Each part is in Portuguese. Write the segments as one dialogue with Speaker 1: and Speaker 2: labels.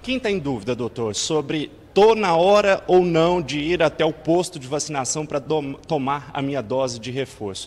Speaker 1: Quem está em dúvida, doutor, sobre estou na hora ou não de ir até o posto de vacinação para tomar a minha dose de reforço,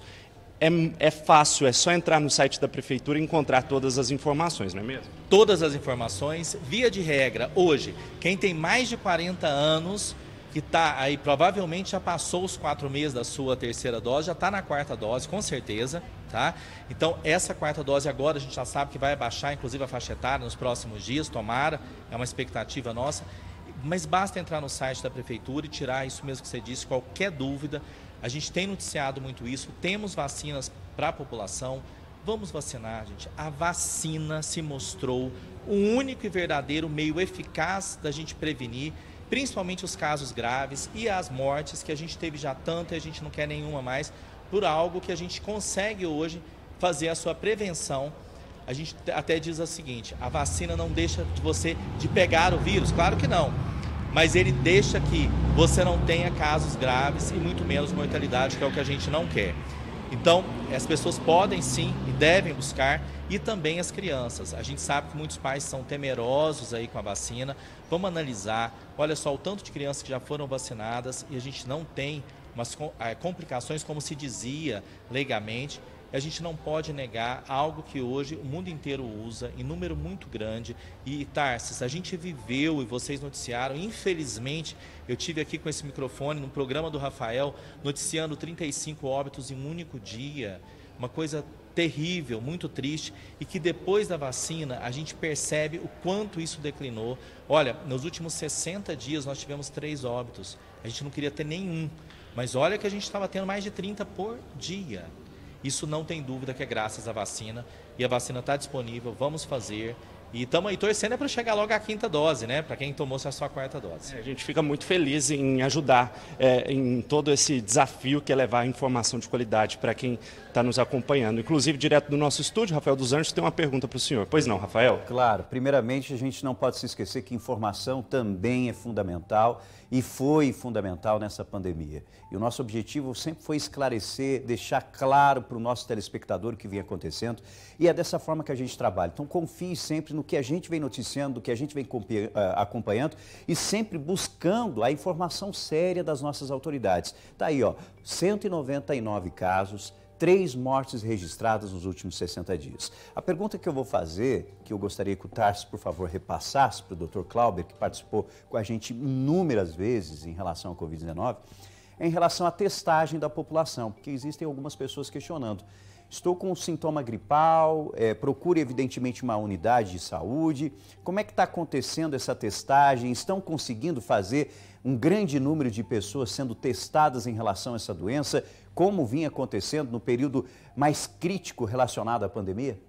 Speaker 1: é fácil, é só entrar no site da Prefeitura e encontrar todas as informações, não é mesmo?
Speaker 2: Todas as informações, via de regra, hoje, quem tem mais de 40 anos, que está aí, provavelmente já passou os 4 meses da sua terceira dose, já está na 4ª dose, com certeza, tá? Então, essa 4ª dose agora, a gente já sabe que vai abaixar, inclusive, a faixa etária nos próximos dias, tomara, é uma expectativa nossa, mas basta entrar no site da Prefeitura e tirar isso mesmo que você disse, qualquer dúvida. A gente tem noticiado muito isso, temos vacinas para a população, vamos vacinar, gente. A vacina se mostrou o único e verdadeiro meio eficaz da gente prevenir, principalmente os casos graves e as mortes, que a gente teve já tanto e a gente não quer nenhuma mais, por algo que a gente consegue hoje fazer a sua prevenção. A gente até diz o seguinte, a vacina não deixa você de pegar o vírus, claro que não. Mas ele deixa que você não tenha casos graves e muito menos mortalidade, que é o que a gente não quer. Então, as pessoas podem sim e devem buscar, e também as crianças. A gente sabe que muitos pais são temerosos aí com a vacina. Vamos analisar, olha só o tanto de crianças que já foram vacinadas e a gente não tem umas complicações como se dizia legalmente. A gente não pode negar algo que hoje o mundo inteiro usa, em número muito grande. E, Tarsis, a gente viveu, e vocês noticiaram, infelizmente, eu tive aqui com esse microfone no programa do Rafael, noticiando 35 óbitos em um único dia. Uma coisa terrível, muito triste, e que depois da vacina a gente percebe o quanto isso declinou. Olha, nos últimos 60 dias nós tivemos 3 óbitos. A gente não queria ter nenhum, mas olha que a gente estava tendo mais de 30 por dia. Isso não tem dúvida que é graças à vacina, e a vacina está disponível, vamos fazer. E estamos aí torcendo para chegar logo a 5ª dose, né? Para quem tomou a sua 4ª dose.
Speaker 1: A gente fica muito feliz em ajudar em todo esse desafio que é levar informação de qualidade para quem está nos acompanhando. Inclusive, direto do nosso estúdio, Rafael dos Anjos tem uma pergunta para o senhor. Pois não, Rafael?
Speaker 3: Claro. Primeiramente, a gente não pode se esquecer que informação também é fundamental e foi fundamental nessa pandemia. E o nosso objetivo sempre foi esclarecer, deixar claro para o nosso telespectador o que vem acontecendo, e é dessa forma que a gente trabalha. Então, confie sempre no que a gente vem noticiando, do que a gente vem acompanhando e sempre buscando a informação séria das nossas autoridades. Está aí, ó, 199 casos, 3 mortes registradas nos últimos 60 dias. A pergunta que eu vou fazer, que eu gostaria que o Tarsis, por favor, repassasse para o Dr. Clauber, que participou com a gente inúmeras vezes em relação à Covid-19, é em relação à testagem da população, porque existem algumas pessoas questionando. Estou com um sintoma gripal, procure evidentemente uma unidade de saúde. Como é que está acontecendo essa testagem? Estão conseguindo fazer um grande número de pessoas sendo testadas em relação a essa doença, como vinha acontecendo no período mais crítico relacionado à pandemia?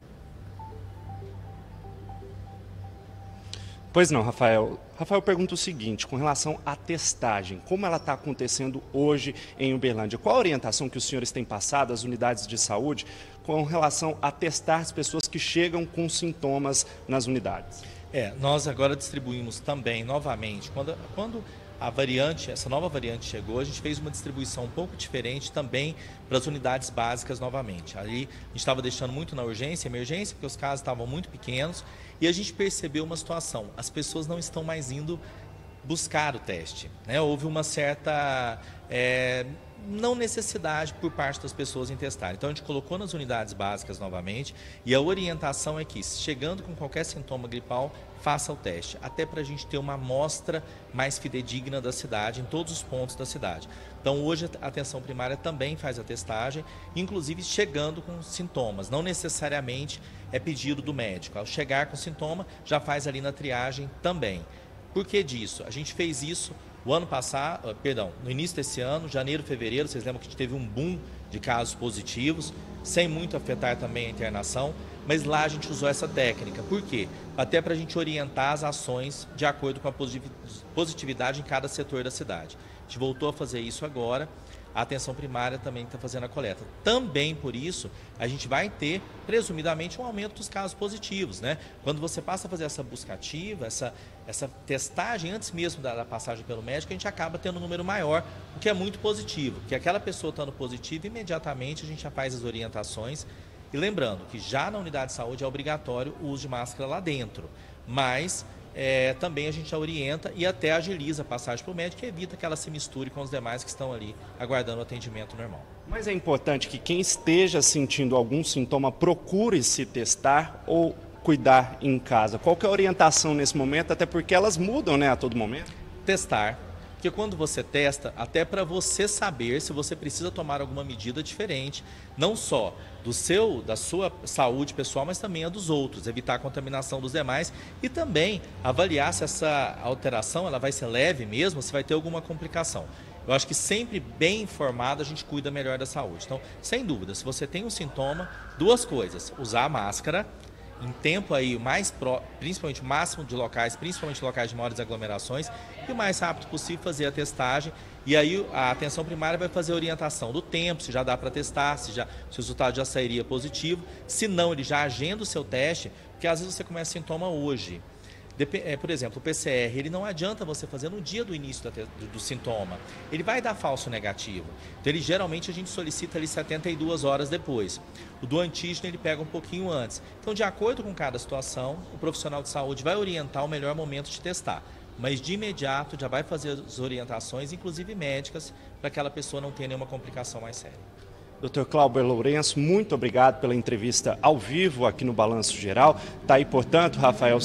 Speaker 1: Pois não, Rafael. Rafael pergunta o seguinte, com relação à testagem, como ela está acontecendo hoje em Uberlândia? Qual a orientação que os senhores têm passado às unidades de saúde com relação a testar as pessoas que chegam com sintomas nas unidades?
Speaker 2: Nós agora distribuímos também, novamente, quando a variante, essa nova variante chegou, a gente fez uma distribuição um pouco diferente também para as unidades básicas novamente. Ali a gente estava deixando muito na urgência, emergência, porque os casos estavam muito pequenos, e a gente percebeu uma situação, as pessoas não estão mais indo buscar o teste, né? Houve uma certa não necessidade por parte das pessoas em testar. Então a gente colocou nas unidades básicas novamente, e a orientação é que, chegando com qualquer sintoma gripal, faça o teste, até para a gente ter uma amostra mais fidedigna da cidade, em todos os pontos da cidade. Então hoje a atenção primária também faz a testagem, inclusive chegando com sintomas, não necessariamente é pedido do médico. Ao chegar com sintoma, já faz ali na triagem também. Por que disso? A gente fez isso o ano passado, no início desse ano, janeiro, fevereiro, vocês lembram que a gente teve um boom de casos positivos, sem muito afetar também a internação, mas lá a gente usou essa técnica. Por quê? Até para a gente orientar as ações de acordo com a positividade em cada setor da cidade. A gente voltou a fazer isso agora. A atenção primária também está fazendo a coleta. Também por isso, a gente vai ter, presumidamente, um aumento dos casos positivos, né? Quando você passa a fazer essa busca ativa, essa testagem, antes mesmo da passagem pelo médico, a gente acaba tendo um número maior, o que é muito positivo. Porque aquela pessoa estando positiva, imediatamente a gente já faz as orientações. E lembrando que já na unidade de saúde é obrigatório o uso de máscara lá dentro. Mas também a gente já orienta e até agiliza a passagem para o médico e evita que ela se misture com os demais que estão ali aguardando o atendimento normal.
Speaker 1: Mas é importante que quem esteja sentindo algum sintoma procure se testar ou cuidar em casa. Qual que é a orientação nesse momento? Até porque elas mudam, né, a todo momento.
Speaker 2: Testar. Porque quando você testa, até para você saber se você precisa tomar alguma medida diferente, não só da sua saúde pessoal, mas também a dos outros, evitar a contaminação dos demais e também avaliar se essa alteração ela vai ser leve mesmo, se vai ter alguma complicação. Eu acho que sempre bem informado a gente cuida melhor da saúde. Então, sem dúvida, se você tem um sintoma, duas coisas: usar a máscara em tempo aí principalmente o máximo de locais, principalmente locais de maiores aglomerações, e o mais rápido possível fazer a testagem. E aí a atenção primária vai fazer a orientação do tempo, se já dá para testar, se o resultado já sairia positivo. Se não, ele já agenda o seu teste, porque às vezes você começa sintoma hoje. Por exemplo, o PCR, ele não adianta você fazer no dia do início do sintoma. Ele vai dar falso negativo. Então, geralmente a gente solicita ali 72 horas depois. O do antígeno, ele pega um pouquinho antes. Então, de acordo com cada situação, o profissional de saúde vai orientar o melhor momento de testar. Mas, de imediato, já vai fazer as orientações, inclusive médicas, para que aquela pessoa não tenha nenhuma complicação mais séria.
Speaker 1: Dr. Clauber Lourenço, muito obrigado pela entrevista ao vivo aqui no Balanço Geral. Está aí, portanto, Rafael,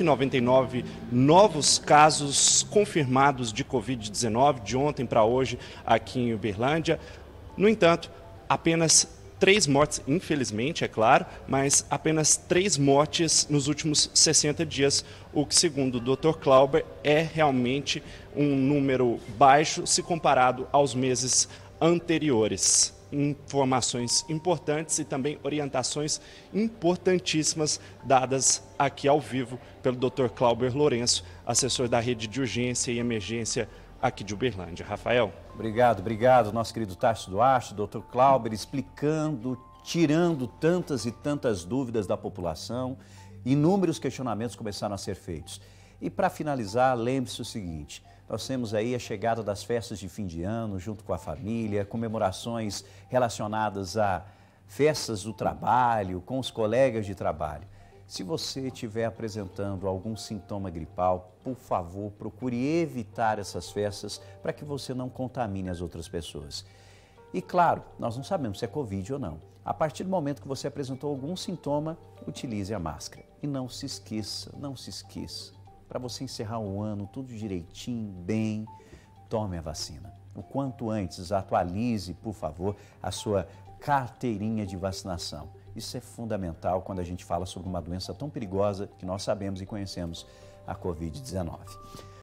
Speaker 1: 199 novos casos confirmados de Covid-19 de ontem para hoje aqui em Uberlândia. No entanto, apenas 3 mortes, infelizmente, é claro, mas apenas 3 mortes nos últimos 60 dias, o que, segundo o Dr. Clauber, é realmente um número baixo se comparado aos meses anteriores. Informações importantes e também orientações importantíssimas dadas aqui ao vivo pelo Dr. Clauber Lourenço, assessor da rede de urgência e emergência aqui de Uberlândia. Rafael.
Speaker 3: Obrigado, nosso querido Tarso Duarte, Dr. Clauber, explicando, tirando tantas e tantas dúvidas da população. Inúmeros questionamentos começaram a ser feitos. E para finalizar, lembre-se o seguinte: nós temos aí a chegada das festas de fim de ano, junto com a família, comemorações relacionadas a festas do trabalho, com os colegas de trabalho. Se você estiver apresentando algum sintoma gripal, por favor, procure evitar essas festas para que você não contamine as outras pessoas. E claro, nós não sabemos se é Covid ou não. A partir do momento que você apresentou algum sintoma, utilize a máscara. E não se esqueça, para você encerrar o ano tudo direitinho, bem, tome a vacina. O quanto antes, atualize, por favor, a sua carteirinha de vacinação. Isso é fundamental quando a gente fala sobre uma doença tão perigosa que nós sabemos e conhecemos, a Covid-19.